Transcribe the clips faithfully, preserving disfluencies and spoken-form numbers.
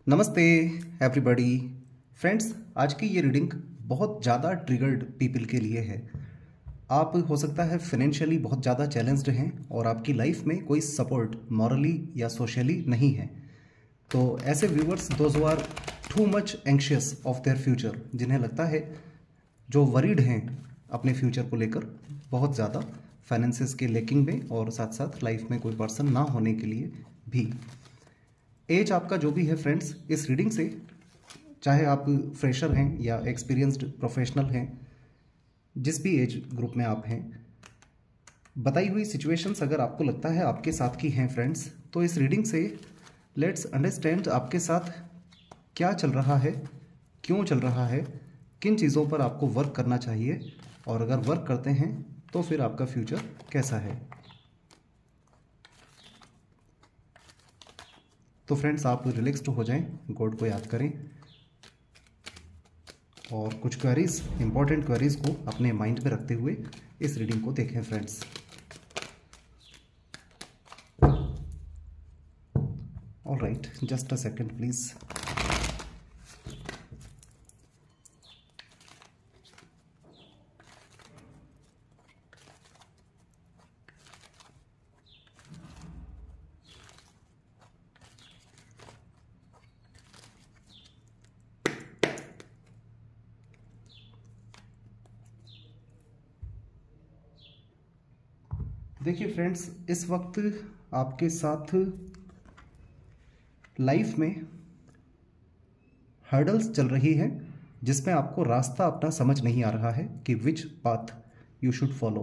नमस्ते everybody friends. आज की ये रीडिंग बहुत ज़्यादा ट्रिगर्ड पीपल के लिए है। आप हो सकता है फाइनेंशियली बहुत ज़्यादा चैलेंज्ड हैं और आपकी लाइफ में कोई सपोर्ट मॉरली या सोशली नहीं है। तो ऐसे viewers those who are too much anxious of their future, जिन्हें लगता है, जो वरीड हैं अपने फ्यूचर को लेकर बहुत ज़्यादा, फाइनेंसेस के लेकिंग में और साथ साथ लाइफ में कोई पर्सन ना होने के लिए भी। एज आपका जो भी है फ्रेंड्स, इस रीडिंग से चाहे आप फ्रेशर हैं या एक्सपीरियंस्ड प्रोफेशनल हैं, जिस भी एज ग्रुप में आप हैं, बताई हुई सिचुएशंस अगर आपको लगता है आपके साथ की हैं फ्रेंड्स, तो इस रीडिंग से लेट्स अंडरस्टैंड आपके साथ क्या चल रहा है, क्यों चल रहा है, किन चीज़ों पर आपको वर्क करना चाहिए, और अगर वर्क करते हैं तो फिर आपका फ्यूचर कैसा है। तो फ्रेंड्स, आप रिलैक्स्ड हो जाएं, गॉड को याद करें और कुछ क्वेरीज, इंपॉर्टेंट क्वेरीज को अपने माइंड में रखते हुए इस रीडिंग को देखें friends. All right, just a second please. देखिए फ्रेंड्स, इस वक्त आपके साथ लाइफ में हर्डल्स चल रही है, जिसमें आपको रास्ता अपना समझ नहीं आ रहा है कि which path you should follow.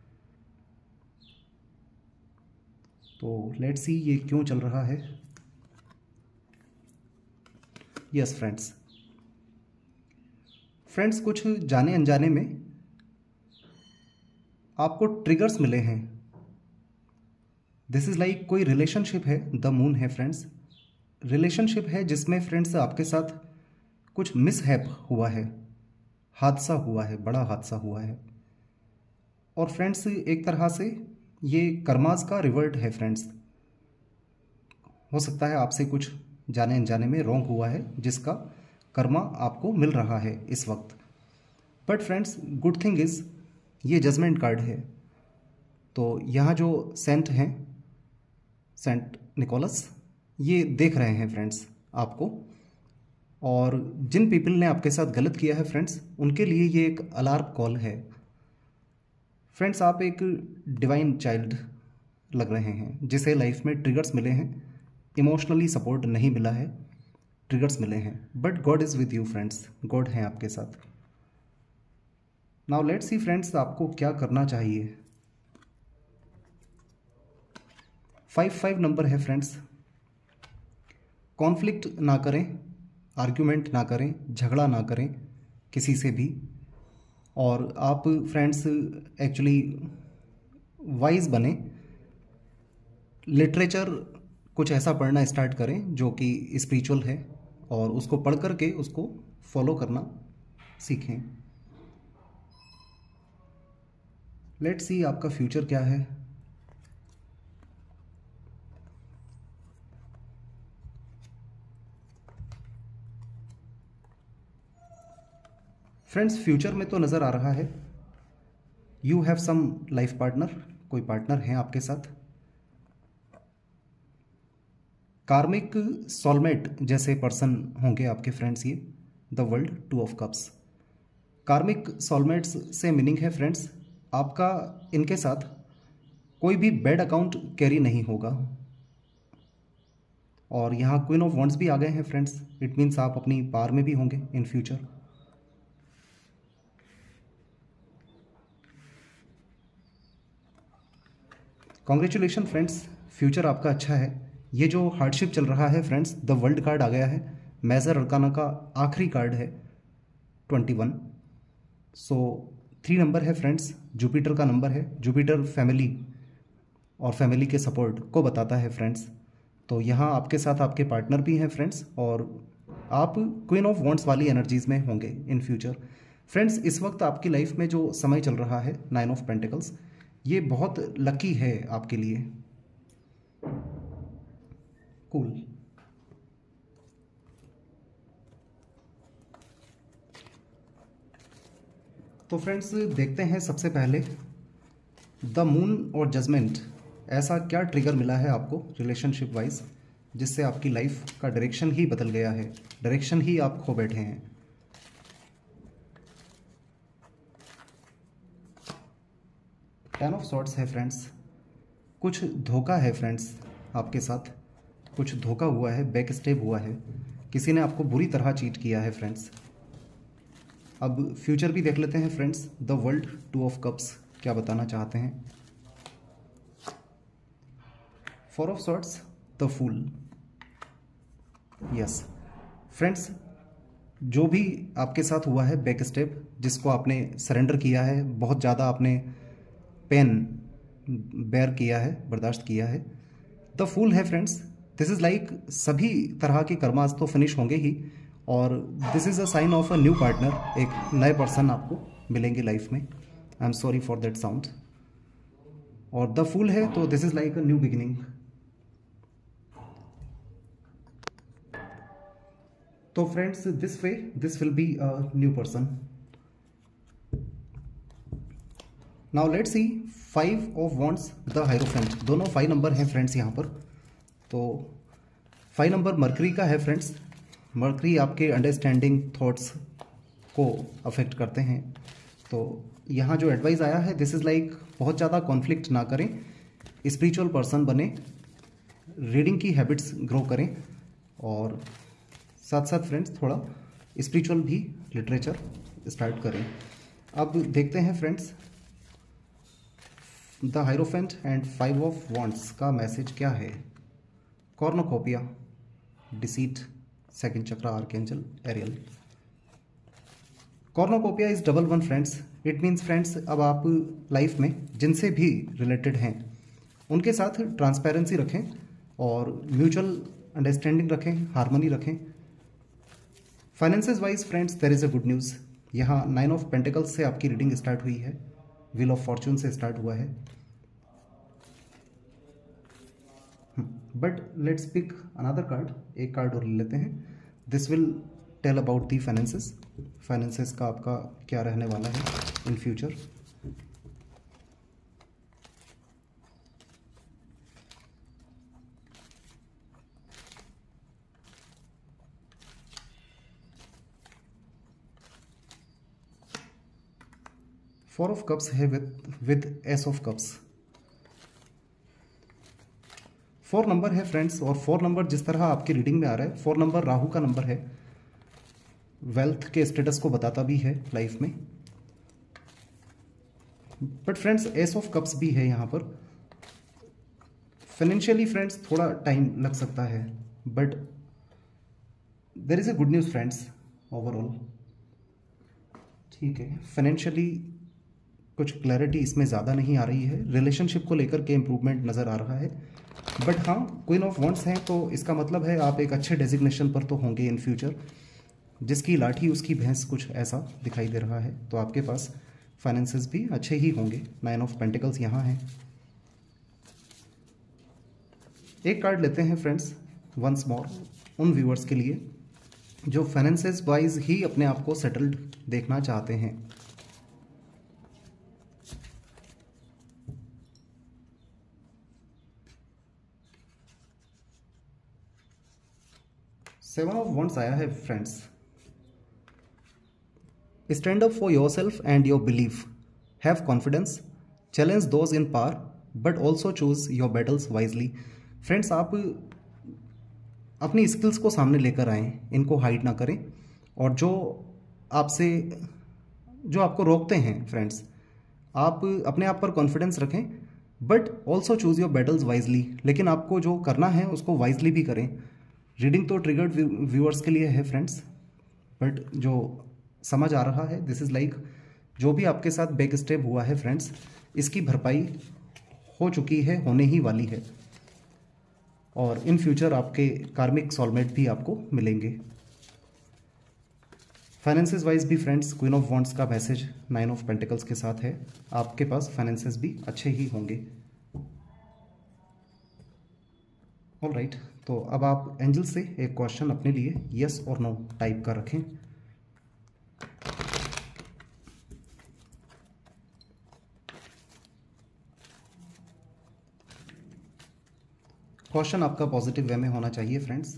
तो लेट्स सी ये क्यों चल रहा है। यस फ्रेंड्स, फ्रेंड्स कुछ जाने अनजाने में आपको ट्रिगर्स मिले हैं। दिस इज़ लाइक कोई रिलेशनशिप है, द मून है फ्रेंड्स, रिलेशनशिप है जिसमें फ्रेंड्स आपके साथ कुछ मिसहैप हुआ है, हादसा हुआ है, बड़ा हादसा हुआ है। और फ्रेंड्स एक तरह से ये कर्मास का रिवर्ट है फ्रेंड्स। हो सकता है आपसे कुछ जाने अनजाने में रॉन्ग हुआ है, जिसका कर्मा आपको मिल रहा है इस वक्त। But friends good thing is ये जजमेंट कार्ड है। तो यहाँ जो सेंट हैं, सेंट निकोलस, ये देख रहे हैं फ्रेंड्स आपको, और जिन पीपल ने आपके साथ गलत किया है फ्रेंड्स, उनके लिए ये एक अलार्म कॉल है। फ्रेंड्स आप एक डिवाइन चाइल्ड लग रहे हैं, जिसे लाइफ में ट्रिगर्स मिले हैं, इमोशनली सपोर्ट नहीं मिला है, ट्रिगर्स मिले हैं, but God is with you friends, God हैं आपके साथ। नाउ लेट्स सी फ्रेंड्स आपको क्या करना चाहिए। फाइव फाइव नंबर है फ्रेंड्स। कॉन्फ्लिक्ट ना करें, आर्ग्यूमेंट ना करें, झगड़ा ना करें किसी से भी। और आप फ्रेंड्स एक्चुअली वाइज बने, लिटरेचर कुछ ऐसा पढ़ना स्टार्ट करें जो कि स्पिरिचुअल है, और उसको पढ़ करके उसको फॉलो करना सीखें। लेट्स सी आपका फ्यूचर क्या है। फ्रेंड्स फ्यूचर में तो नज़र आ रहा है you have some life partner, कोई पार्टनर है आपके साथ। कार्मिक सोलमेट जैसे पर्सन होंगे आपके फ्रेंड्स ये, the world, two of cups. Karmic soulmates से मीनिंग है फ्रेंड्स आपका इनके साथ कोई भी बैड अकाउंट कैरी नहीं होगा। और यहाँ क्वीन ऑफ वॉन्ड्स भी आ गए हैं फ्रेंड्स, इट मीन्स आप अपनी पार में भी होंगे in future. Congratulation friends, future आपका अच्छा है। ये जो हार्डशिप चल रहा है फ्रेंड्स, द वर्ल्ड कार्ड आ गया है, मेजर अरकाना का आखिरी कार्ड है, twenty one. So three number है फ्रेंड्स, जुपिटर का नंबर है। जुपिटर फैमिली और फैमिली के सपोर्ट को बताता है फ्रेंड्स। तो यहाँ आपके साथ आपके पार्टनर भी हैं फ्रेंड्स, और आप क्वीन ऑफ वॉन्ड्स वाली एनर्जीज में होंगे इन फ्यूचर। फ्रेंड्स इस वक्त आपकी लाइफ में जो समय चल रहा है, नाइन ऑफ पेंटिकल्स, ये बहुत लकी है आपके लिए। कूल। तो फ्रेंड्स देखते हैं सबसे पहले द मून और जजमेंट, ऐसा क्या ट्रिगर मिला है आपको रिलेशनशिप वाइज जिससे आपकी लाइफ का डायरेक्शन ही बदल गया है, डायरेक्शन ही आप खो बैठे हैं। टेन ऑफ सॉर्ड्स है फ्रेंड्स, कुछ धोखा है फ्रेंड्स आपके साथ, कुछ धोखा हुआ है, बैक स्टेप हुआ है, किसी ने आपको बुरी तरह चीट किया है फ्रेंड्स। अब फ्यूचर भी देख लेते हैं friends. The world, two of cups क्या बताना चाहते हैं। Four of swords, the fool. Yes friends, जो भी आपके साथ हुआ है बैक स्टेप, जिसको आपने सरेंडर किया है, बहुत ज़्यादा आपने पेन बेयर किया है, बर्दाश्त किया है, द फूल है फ्रेंड्स। दिस इज़ लाइक सभी तरह के कर्मास तो फिनिश होंगे ही, और this is a sign of a new partner, एक नए पर्सन आपको मिलेंगे लाइफ में। I am sorry for that sound. और द फूल है तो this is like a new beginning. तो friends this way this will be a new person. Now let's see five of wands, the hierophant. दोनों five number हैं friends यहाँ पर। तो five number Mercury का है फ्रेंड्स। मरकरी आपके understanding thoughts को अफेक्ट करते हैं। तो यहाँ जो एडवाइस आया है, दिस इज़ लाइक बहुत ज़्यादा कॉन्फ्लिक्ट ना करें, स्पिरिचुअल पर्सन बने, रीडिंग की हैबिट्स ग्रो करें, और साथ साथ फ्रेंड्स थोड़ा स्पिरिचुअल भी लिटरेचर स्टार्ट करें। अब देखते हैं friends the hierophant and five of wands का मैसेज क्या है। Cornucopia, deceit, second chakra, archangel Ariel. Cornucopia is double one friends. It means friends, अब आप लाइफ में जिनसे भी रिलेटेड हैं उनके साथ ट्रांसपेरेंसी रखें और म्यूचुअल अंडरस्टैंडिंग रखें, हार्मनी रखें। Finances wise friends there is a good news. यहाँ नाइन ऑफ पेंटिकल्स से आपकी रीडिंग स्टार्ट हुई है, व्हील ऑफ फॉर्चून से स्टार्ट हुआ है। But let's pick another card, एक कार्ड और ले लेते हैं। This will tell about the finances. Finances का आपका क्या रहने वाला है in future. Four of cups है with with ace of cups. Four number है फ्रेंड्स, और फोर नंबर जिस तरह आपकी रीडिंग में आ रहा है, फोर नंबर राहु का नंबर है, वेल्थ के स्टेटस को बताता भी है लाइफ में। But friends ace of cups भी है यहाँ पर। फाइनेंशियली फ्रेंड्स थोड़ा टाइम लग सकता है, but there is a good news friends overall. ठीक है, फाइनेंशियली कुछ क्लैरिटी इसमें ज़्यादा नहीं आ रही है, रिलेशनशिप को लेकर के इम्प्रूवमेंट नज़र आ रहा है। बट हाँ, क्वीन ऑफ वॉन्ड्स हैं तो इसका मतलब है आप एक अच्छे डेजिग्नेशन पर तो होंगे इन फ्यूचर। जिसकी लाठी उसकी भैंस, कुछ ऐसा दिखाई दे रहा है। तो आपके पास फाइनेंसेस भी अच्छे ही होंगे। नाइन ऑफ पेंटिकल्स यहाँ है। एक कार्ड लेते हैं फ्रेंड्स वंस मोर उन व्यूअर्स के लिए जो फाइनेंसेस वाइज ही अपने आप को सेटल्ड देखना चाहते हैं। सेवन ऑफ वॉन्ड्स आया है friends. Stand up for yourself and your belief, have confidence, challenge those in power, but also choose your battles wisely. Friends आप अपनी स्किल्स को सामने लेकर आएँ, इनको हाइड ना करें, और जो आपसे जो आपको रोकते हैं फ्रेंड्स, आप अपने आप पर कॉन्फिडेंस रखें, but also choose your battles wisely. लेकिन आपको जो करना है उसको वाइजली भी करें। रीडिंग तो ट्रिगर्ड व्यूअर्स के लिए है फ्रेंड्स, बट जो समझ आ रहा है, दिस इज़ लाइक जो भी आपके साथ बैक स्टेप हुआ है फ्रेंड्स, इसकी भरपाई हो चुकी है, होने ही वाली है, और इन फ्यूचर आपके कार्मिक सोलमेट भी आपको मिलेंगे। फाइनेंसेस वाइज भी फ्रेंड्स क्वीन ऑफ वॉन्ड्स का मैसेज नाइन ऑफ पेंटिकल्स के साथ है। आपके पास फाइनेंसेस भी अच्छे ही होंगे। ऑल राइट, तो अब आप एंजल से एक क्वेश्चन अपने लिए यस और नो टाइप का रखें। क्वेश्चन आपका पॉजिटिव वे में होना चाहिए friends.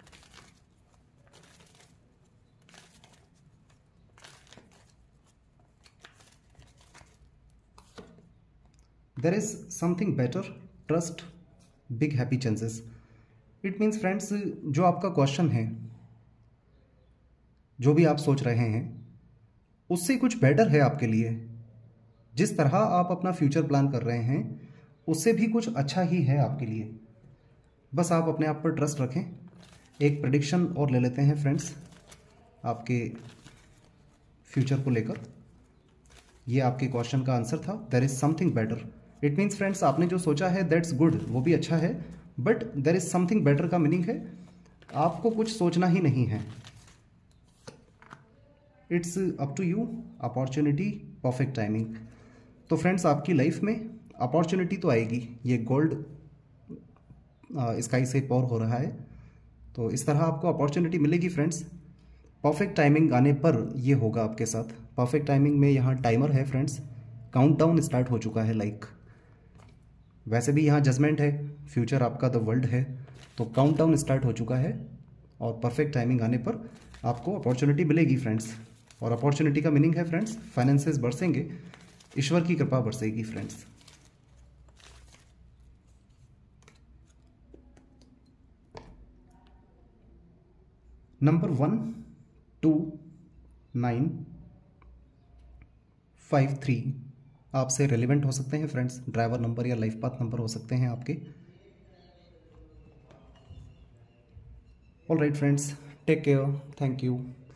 There is something better, trust, big happy chances. It means friends, जो आपका क्वेश्चन है, जो भी आप सोच रहे हैं, उससे कुछ बेटर है आपके लिए। जिस तरह आप अपना फ्यूचर प्लान कर रहे हैं, उससे भी कुछ अच्छा ही है आपके लिए। बस आप अपने आप पर ट्रस्ट रखें। एक प्रेडिक्शन और ले लेते हैं फ्रेंड्स आपके फ्यूचर को लेकर। ये आपके क्वेश्चन का आंसर था, there is something better. It means friends, आपने जो सोचा है दैट्स गुड, वो भी अच्छा है, but there is something better का मीनिंग है आपको कुछ सोचना ही नहीं है। It's up to you, opportunity, perfect timing. तो फ्रेंड्स, आपकी लाइफ में अपॉर्चुनिटी तो आएगी। ये गोल्ड स्काई से पॉर हो रहा है, तो इस तरह आपको अपॉर्चुनिटी मिलेगी फ्रेंड्स। परफेक्ट टाइमिंग आने पर ये होगा आपके साथ। परफेक्ट टाइमिंग में यहाँ टाइमर है फ्रेंड्स, काउंटडाउन स्टार्ट हो चुका है। लाइक वैसे भी यहाँ जजमेंट है, फ्यूचर आपका द वर्ल्ड है, तो काउंटडाउन स्टार्ट हो चुका है और परफेक्ट टाइमिंग आने पर आपको अपॉर्चुनिटी मिलेगी फ्रेंड्स। और अपॉर्चुनिटी का मीनिंग है फ्रेंड्स, फाइनेंसेस बरसेंगे, ईश्वर की कृपा बरसेगी friends. Number one, two, nine, five, three आपसे रेलिवेंट हो सकते हैं फ्रेंड्स। ड्राइवर नंबर या लाइफ पाथ नंबर हो सकते हैं आपके। All right friends, take care, thank you.